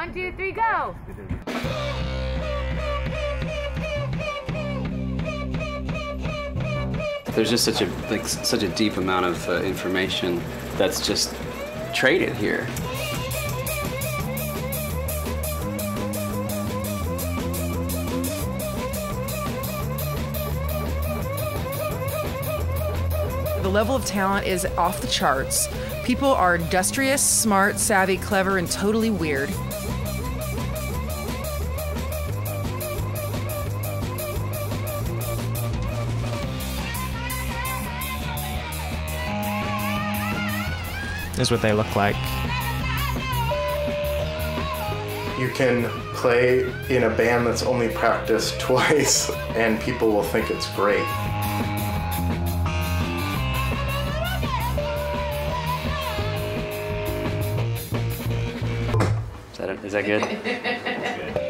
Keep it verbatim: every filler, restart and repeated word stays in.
One, two, three, go! There's just such a like such a deep amount of uh, information that's just traded here. The level of talent is off the charts. People are industrious, smart, savvy, clever, and totally weird. Is what they look like. You can play in a band that's only practiced twice and people will think it's great. Is that, is that good?